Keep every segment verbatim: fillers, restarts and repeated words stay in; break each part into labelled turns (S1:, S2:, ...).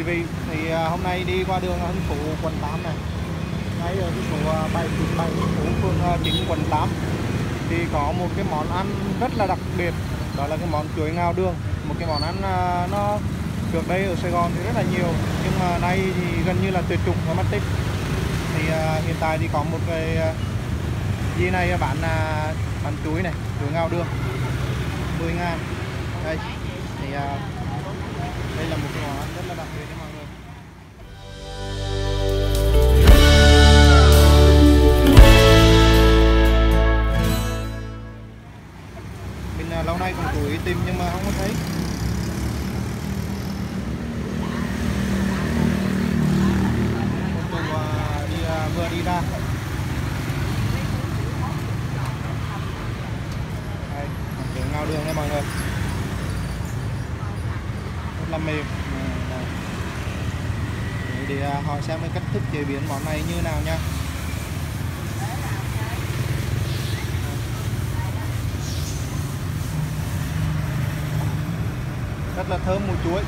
S1: vị, thì uh, hôm nay đi qua đường Hưng Phú quận tám này, ngay ở cái số uh, bảy chín bảy Hưng Phú phường uh, chín quận tám, thì có một cái món ăn rất là đặc biệt, đó là cái món chuối ngao đường. Một cái món ăn uh, nó trước đây ở Sài Gòn thì rất là nhiều, nhưng mà nay thì gần như là tuyệt chủng và mất tích. Thì uh, hiện tại thì có một cái uh, gì này bán uh, bán chuối này, chuối ngao đường mười ngàn. Đây thì uh, đây là một cái món ăn rất là đặc biệt cho mọi người. Mình uh, lâu nay cũng cố ý tìm nhưng mà không có thấy. Cùng uh, đi uh, vừa đi ra. Đây, chuối ngao đường nha mọi người. Rất là mềm. Để hỏi xem cái cách thức chế biến món này như nào nha. Rất là thơm mùi chuối.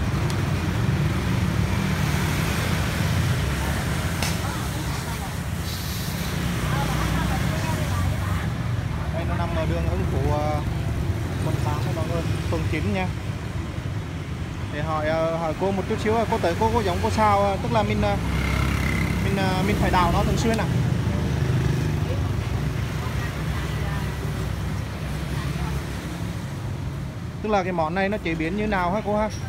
S1: Đây nó nằm ở đường Hưng Phú quận tám các mọi người, phường chín nha. Để hỏi hỏi cô một chút xíu, cô tới cô có giống cô sao, tức là mình mình mình phải đào nó thường xuyên à? Tức là cái món này nó chế biến như nào hả cô ha?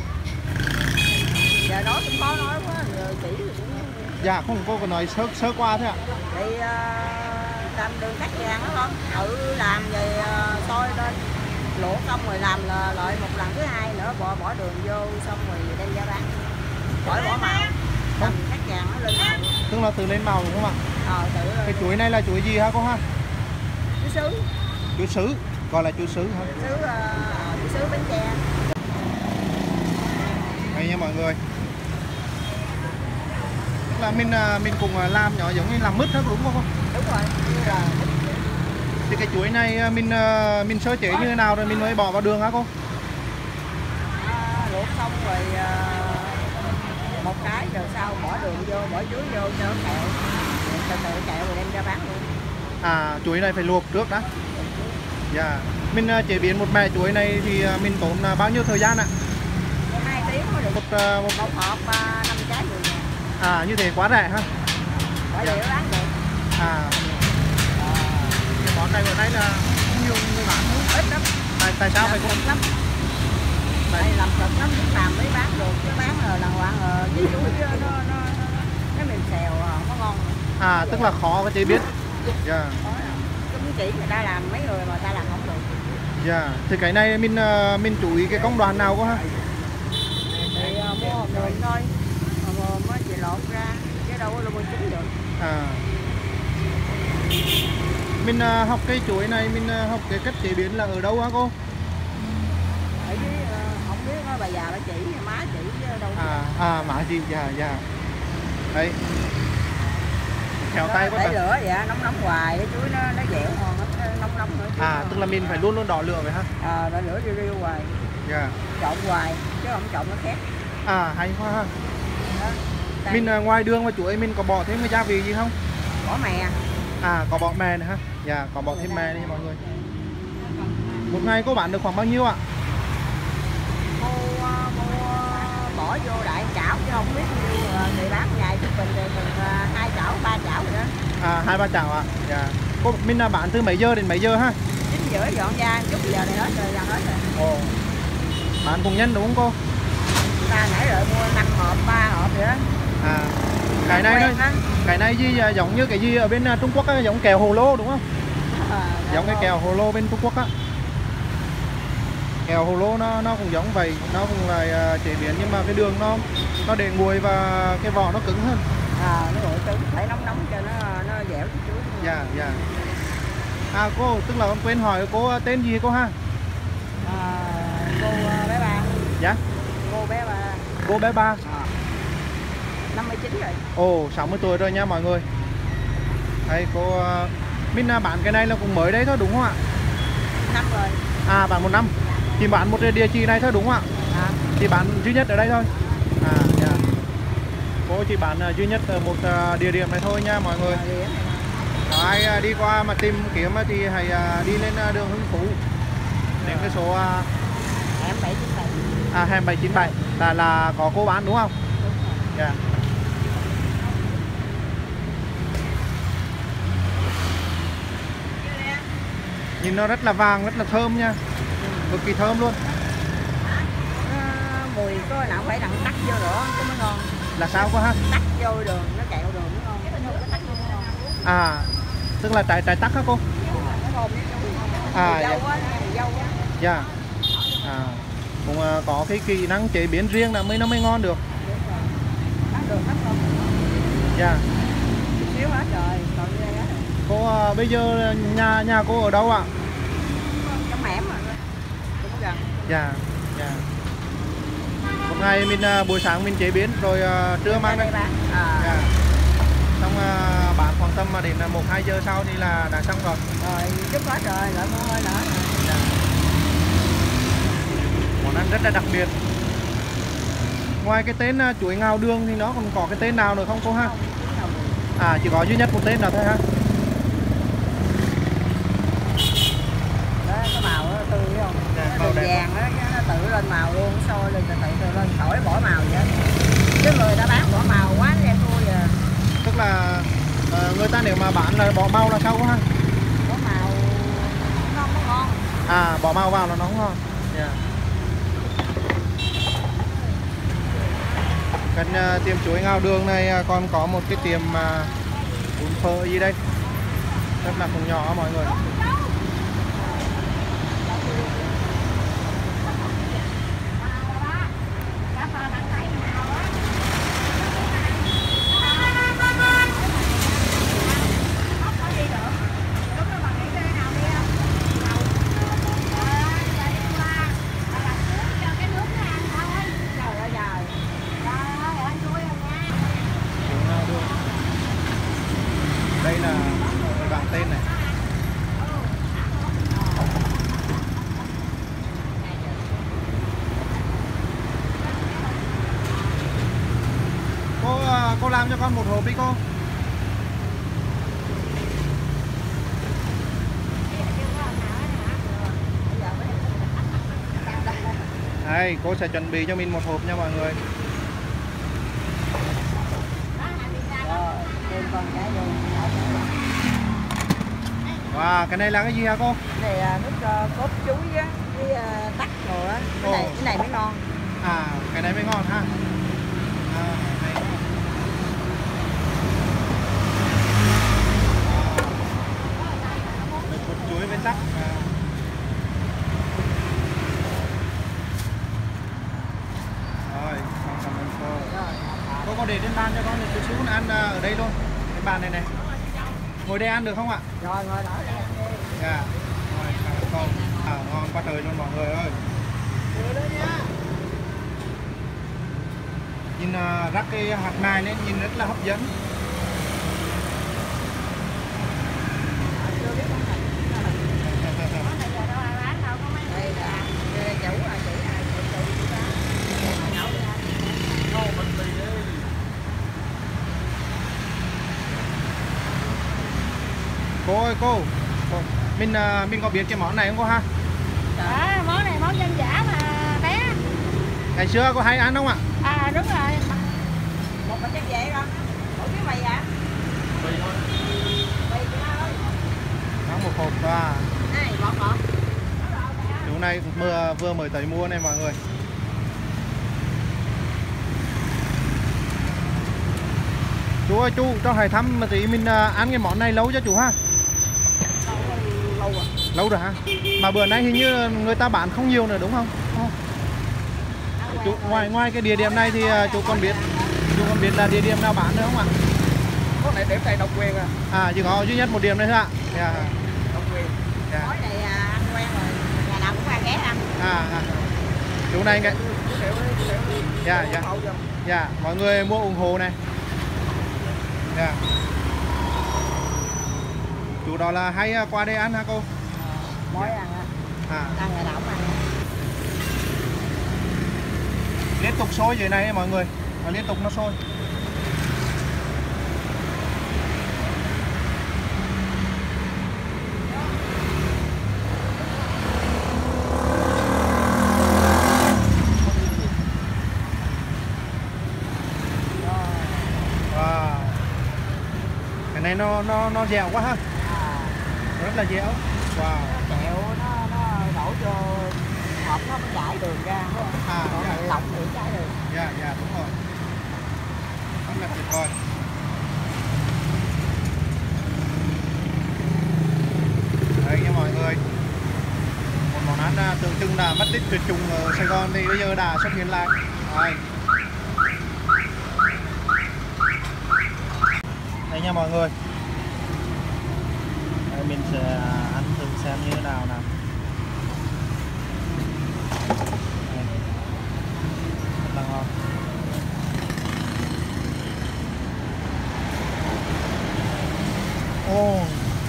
S2: Giờ nói cũng khó nói quá, giờ chỉ thì cũng...
S1: Dạ không, cô còn nói sơ sơ qua thôi ạ.
S2: Thì uh, làm đường cắt vàng đó không? Tự làm rồi uh, sôi lên luộc xong rồi làm là lợi một lần thứ hai nữa, bỏ bỏ đường vô xong rồi đem ra bán, bỏ bỏ màu làm cắt vàng nó lên màu.
S1: Tức là từ lên màu đúng không ạ?
S2: Ờ tự lên.
S1: Cái chuối này là chuối gì hả cô ha?
S2: Chuối sứ.
S1: Chuối sứ, gọi là chuối sứ hả?
S2: Sứ uh, chuối sứ Bến Tre.
S1: Đây nha mọi người. Tức là mình mình cùng làm nhỏ giống như làm mứt đó đúng không?
S2: Đúng rồi. Như là
S1: thì cái chuối này mình mình sơ chế như thế nào rồi mình mới bỏ vào đường hả cô?
S2: À, luộc xong rồi uh, một cái rồi sau bỏ đường vô, bỏ chuối vô cho nó kẹo, từ từ kẹo rồi đem ra bán luôn.
S1: À, chuối này phải luộc trước đã. Dạ. Yeah. Mình uh, chế biến một mẻ chuối này thì uh, mình tốn uh, bao nhiêu thời gian ạ?
S2: hai tiếng mới được.
S1: Một uh, một,
S2: một hộp uh, năm trái mười ngàn.
S1: À, như thế quá rẻ ha.
S2: Bỏ yeah. Bán được.
S1: À. Cái món này bữa nay là nhiều người bán không?
S2: Ít lắm.
S1: Tại tại sao phải
S2: cực lắm? Tại làm cực lắm, lúc làm mới bán được, chứ bán là lần loạn rồi cái chuối nó nó nó nó mềm xèo không có ngon.
S1: À, tức là khó có chế biến. Dạ. Yeah.
S2: Cũng chỉ người ta làm mấy người mà ta làm không được.
S1: Dạ. Yeah. Thì cái này mình uh, mình chú ý cái công đoạn nào quá ha?
S2: Thì uh, mua hộp đường thôi, rồi mới chỉ lột ra, chứ đâu có mua chín được.
S1: À. Mình uh, học cái chuối này, mình uh, học cái cách chế biến là ở đâu hả cô?
S2: Ở dưới, uh, không biết nó bà già bà chỉ, má chỉ chứ đâu.
S1: À, à má chị, dạ, dạ. Đấy. Khéo tay quá.
S2: Để lửa vậy, nóng nóng hoài, cái chuối nó nó dẻo ngon, nó nóng nóng nữa.
S1: À, tức là mình phải luôn luôn đỏ lửa vậy ha?
S2: À, đỏ lửa riu riu hoài.
S1: Dạ.
S2: Trộn hoài, chứ không trộn nó khét.
S1: À, hay quá ha.
S2: Đó.
S1: Mình uh, ngoài đường và chuối mình có bỏ thêm cái gia vị gì không?
S2: Bỏ mè.
S1: À, có bỏ mè nữa ha. Dạ, có bỏ thêm mè đi mọi người. Một ngày cô bán được khoảng bao nhiêu ạ?
S2: Cô uh, mua bỏ vô đại chảo chứ không biết nhiêu uh, người bán ngày thì bình thường uh, hai chảo, ba chảo rồi đó.
S1: À, hai ba chảo ạ. Dạ. Cô mình uh, bán từ mấy giờ đến mấy giờ ha?
S2: chín rưỡi dọn ra, chút giờ này hết rồi, gần hết rồi.
S1: Ồ. Bán cùng nhân đúng không cô?
S2: Người ta nãy rồi mua năm hộp, ba hộp vậy đó.
S1: À, cái này thôi. Cái này gì giống như cái gì ở bên Trung Quốc á, giống kẹo hồ lô đúng không?
S2: À,
S1: giống cái kẹo hồ lô bên Trung Quốc á. Kẹo hồ lô nó nó cũng giống vậy, nó cũng là uh, chế biến nhưng mà cái đường nó nó để nguội và cái vỏ nó cứng hơn.
S2: À, nó nguội cứng, phải nóng nóng cho nó nó dẻo chút chút.
S1: Dạ, dạ. À cô, tức là con quên hỏi cô tên gì cô ha?
S2: À, cô uh, bé Ba.
S1: Dạ.
S2: Cô bé Ba.
S1: Cô bé Ba.
S2: À. năm mươi chín rồi.
S1: Ồ, sáu mươi tuổi rồi nha mọi người. Đây cô uh, mình uh, bán cái này là cũng mới đấy thôi đúng không ạ?
S2: Năm rồi.
S1: À, bán một năm. Chỉ bán một địa chỉ này thôi đúng không ạ?
S2: À.
S1: Chỉ bán duy nhất ở đây thôi. À, dạ. cô chỉ bán uh, duy nhất ở một uh, địa điểm này thôi nha mọi người.
S2: Địa điểm này nè.
S1: Có ai uh, đi qua mà tìm kiếm uh, thì hãy uh, đi lên uh, đường Hưng Phú đến cái số uh,
S2: Hẻm bảy chín bảy.
S1: à hẻm bảy chín bảy là là có cô bán đúng không?
S2: Đúng rồi.
S1: Dạ. Nhìn nó rất là vàng, rất là thơm nha, cực kỳ thơm luôn.
S2: Nó mùi có nào phải đặng tắc vô nữa chứ mới ngon.
S1: Là sao quá ha?
S2: Tắc vô đường, nó kẹo đường mới ngon. Cái tắc vô mới ngon.
S1: À, tức là trái trái tắc hả cô?
S2: Nó ngon.
S1: À,
S2: Dâu
S1: dạ.
S2: á, dâu á.
S1: Dạ. À, cũng uh, có cái kỹ năng chế biến riêng là mới nó mới ngon được.
S2: Tắc đường tắc ngon.
S1: Dạ.
S2: Chút xíu hết rồi, còn như đây á.
S1: Cô uh, bây giờ nhà nhà cô ở đâu ạ?
S2: Trong hẻm mà. Cũng gần.
S1: Dạ. Dạ. Một ngày mình uh, buổi sáng mình chế biến rồi uh, trưa mang đây.
S2: À.
S1: Dạ. Xong uh, bán khoảng tầm mà đến một hai giờ sau thì là đã xong rồi.
S2: Rồi chút hết rồi, lại mua hơi nữa.
S1: Dạ. Món ăn rất là đặc biệt. Ngoài cái tên uh, chuối ngao đường thì nó còn có cái tên nào nữa không cô ha? À, chỉ có duy nhất một tên nào thôi ha?
S2: Đó, cái màu nó tươi thấy không?
S1: Dạ,
S2: Nó
S1: màu
S2: đường
S1: đẹp.
S2: vàng đó, nó tự lên màu luôn, sôi lên tự tự lên, khỏi bỏ màu vậy. Chứ người ta bán bỏ màu quá nó đem thua giờ.
S1: Tức là uh, người ta nếu mà bán là bỏ màu là sao ha?
S2: Bỏ màu ngon nó ngon.
S1: À, bỏ màu vào là nó không ngon. Yeah. Gần uh, tiệm chuối ngao đường này uh, còn có một cái tiệm uh, bún phở gì đây, rất là cũng nhỏ mọi người. Đây là cái bảng tên này. Cô cô làm cho con một hộp đi cô. Đây, cô sẽ chuẩn bị cho mình một hộp nha mọi người. Wow, cái này là cái gì hả cô?
S2: Cái này là nước uh, cốt chuối á, với uh, tắc rồi á. Cái này, cái này mới ngon.
S1: À, cái này mới ngon ha. À, này. Được cốt chuối với tắc. À. Rồi, xong cảm ơn cô. Cô có để trên bàn cho con một chút xíu ăn ở đây luôn. Cái bàn này này. Ngồi đây ăn được không ạ?
S2: Rồi, ngồi đó đây ăn đi.
S1: Dạ. Rồi, cảm ơn cô. À, ngon quá trời luôn mọi người ơi. Nhìn uh, rắc cái hạt nai nên nhìn rất là hấp dẫn.
S2: Đây là chủ à, chủ à, chủ chủ bán.
S1: Cô ơi cô, cô mình uh, mình có biết cái món này không cô ha?
S3: À, món này món dân dã mà bé.
S1: Ngày xưa có hay ăn không ạ?
S3: À đúng rồi.
S2: Một bịch chắc vậy con. Ủa cái mì à? Mì thôi. Mì của nó ơi.
S1: Nó một hộp và
S2: Này, bọt bọt.
S1: chú này vừa vừa mới tới mua này mọi người. Chú ơi chú cho hỏi thăm mà tí mình uh, ăn cái món này lâu cho chú ha?
S2: Lâu rồi.
S1: Lâu rồi hả? Mà bữa nay hình như người ta bán không nhiều nữa đúng không? Không. Chú, ngoài ngoài cái địa điểm này thì uh, chú còn biết chú còn biết là địa điểm nào bán nữa không ạ?
S2: Có này điểm này độc quyền à.
S1: À chỉ có duy nhất một điểm này thôi ạ. Yeah.
S2: Độc quyền.
S1: Yeah.
S2: Món này à, ăn quen rồi. Nhà nào cũng ăn ghé ăn.
S1: À, à. Chú này cái. Dạ dạ. Dạ, mọi người mua ủng hộ này. Dạ. Chú đó là hay qua đây ăn hả cô?
S2: Mối ăn á.
S1: À.
S2: Ăn ngày nào cũng ăn.
S1: Liên tục sôi dưới này mọi người, nó liên tục nó sôi. này nó nó nó dẻo quá ha.
S2: À,
S1: Rất là dẻo. Wow.
S2: kẹo nó nó đổ vô hộp nó mới chảy đường ra, đúng không?
S1: À,
S2: Còn
S1: dạ,
S2: này
S1: dạ.
S2: lọc thì chảy đường.
S1: Dạ dạ đúng rồi. Rất là tuyệt vời. Đây nha mọi người, một món ăn à, tượng trưng là mất tích tuyệt chủng ở Sài Gòn thì bây giờ đã xuất hiện lại. Đây, đây nha mọi người. Đây, mình sẽ ăn thử xem như thế nào nào. Đây. Rất là ngon. Ồ,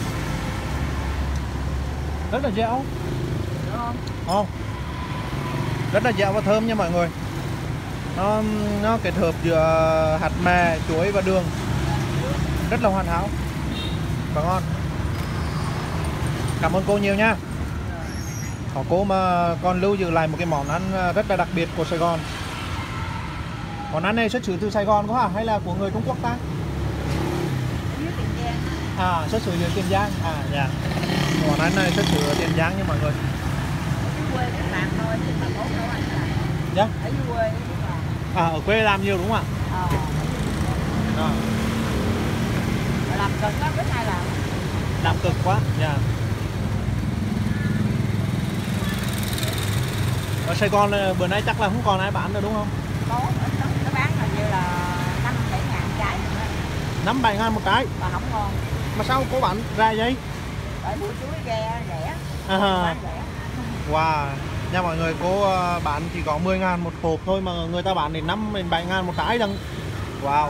S1: rất là dẻo.
S2: Đúng không?
S1: Không, rất là dẻo và thơm nha mọi người. Nó nó kết hợp giữa hạt mè, chuối và đường, rất là hoàn hảo và ngon. Cảm ơn cô nhiều nha. Có cô mà còn lưu giữ lại một cái món ăn rất là đặc biệt của Sài Gòn. Món ăn này xuất xứ từ Sài Gòn có hả hay là của người Trung Quốc ta?
S2: Dưới Tiền Giang.
S1: À, xuất xứ từ Tiền Giang. À dạ. Món ăn này xuất xứ ở Tiền Giang nha mọi người.
S2: Ở dưới quê các bạn thôi chứ mà bố đâu anh làm.
S1: Dạ.
S2: Ở dưới quê chứ mà.
S1: À, ở quê làm nhiều đúng không ạ?
S2: Ờ.
S1: À,
S2: Làm cực lắm, bữa nay làm.
S1: làm cực quá. Dạ. Ở Sài Gòn bữa nay chắc là không còn ai bán nữa đúng không?
S2: Có ít lắm, nó bán hình như là năm bảy ngàn trái rồi đó.
S1: Năm bảy ngàn một cái.
S2: Mà không ngon.
S1: Mà sao cô bán ra vậy?
S2: Bởi buổi chuối ghe rẻ.
S1: À,
S2: Bán rẻ.
S1: wow. Nha mọi người, cô ờ, bán chỉ có mười ngàn một hộp thôi mà người ta bán đến năm đến bảy ngàn một trái đằng. Wow.
S2: À.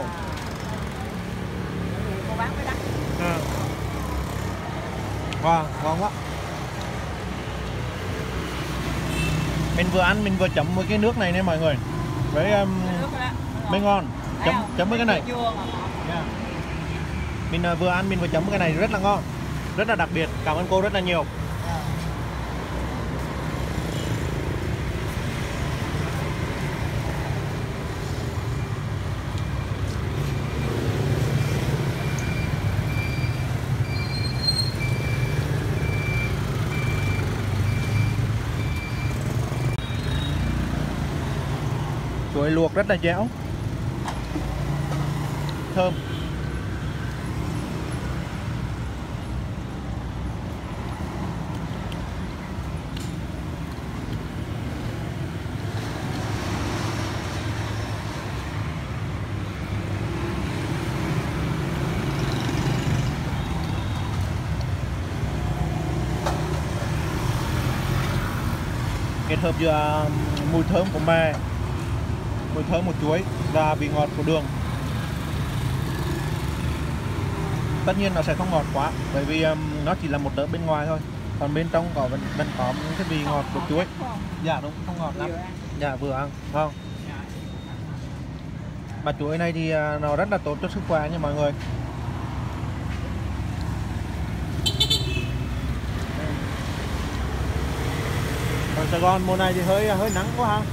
S2: Cô bán mới đắt.
S1: À. Wow, ngon quá. Mình vừa ăn mình vừa chấm với cái nước này nè mọi người. Với um, mới ngon. Chấm chấm với cái này. Yeah. Mình uh, vừa ăn mình vừa chấm với cái này rất là ngon. Rất là đặc biệt. Cảm ơn cô rất là nhiều. Chuối luộc rất là dẻo, thơm. Kết hợp giữa mùi thơm của mè, mùi thơm của chuối và vị ngọt của đường. Tất nhiên nó sẽ không ngọt quá bởi vì um, nó chỉ là một lớp bên ngoài thôi, còn bên trong có vẫn, vẫn có cái vị ngọt của chuối. Dạ đúng, không ngọt lắm. Dạ vừa ăn không. Mà chuối này thì uh, nó rất là tốt cho sức khỏe nha mọi người. Ở Sài Gòn mùa này thì hơi hơi nắng quá ha.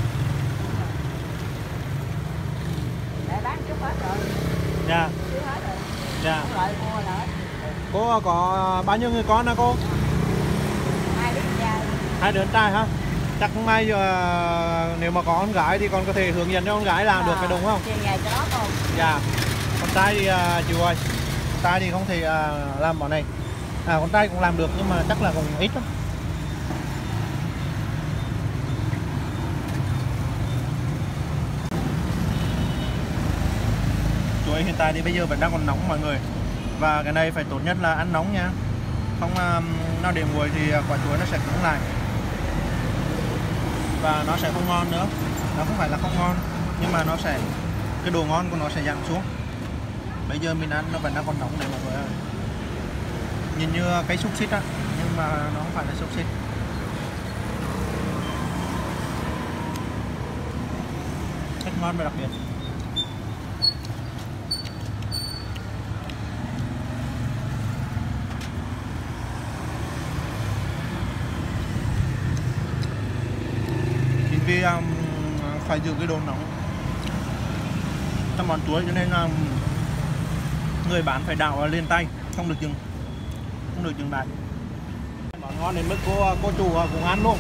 S2: Để bán chút hết rồi.
S1: Dạ.
S2: Chút hết rồi.
S1: Dạ.
S2: Không lợi mua nữa.
S1: Cô có bao nhiêu người con hả cô?
S2: Hai đứa trai.
S1: Hai đứa trai hả? Chắc không may uh, nếu mà có con gái thì con có thể hướng dẫn cho con gái làm à, được cái đúng không?
S2: Chuyên nghề cho đó không?
S1: Dạ. Con trai thì uh, chịu rồi. Con trai thì không thể uh, làm món này. À, con trai cũng làm được nhưng mà chắc là còn ít lắm. Chuối hiện tại thì bây giờ vẫn đang còn nóng mọi người. Và cái này phải tốt nhất là ăn nóng nha. Không uh, nó để nguội thì quả chuối nó sẽ cứng lại. Và nó sẽ không ngon nữa. Nó không phải là không ngon, nhưng mà nó sẽ, cái độ ngon của nó sẽ giảm xuống. Bây giờ mình ăn nó vẫn đang còn nóng này mọi người ơi. Nhìn như cái xúc xích á, nhưng mà nó không phải là xúc xích. Rất ngon và đặc biệt. Vì um, phải giữ cái độ nóng trong món chuối cho nên um, người bán phải đảo lên tay, không được dừng, không được dừng lại. Món ngon đến mức cô cô chủ cũng ăn luôn.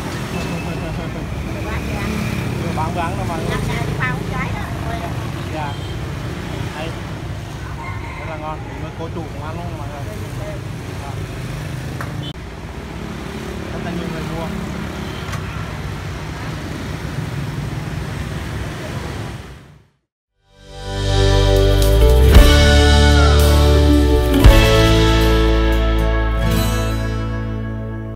S2: Người bán vàng.
S1: Người bán vàng đâu mà.
S2: Năm nay thì bao trái đó.
S1: Dạ. Đây. Rất là ngon, đến mức cô chủ cũng ăn luôn mọi người. Rất là nhiều người mua.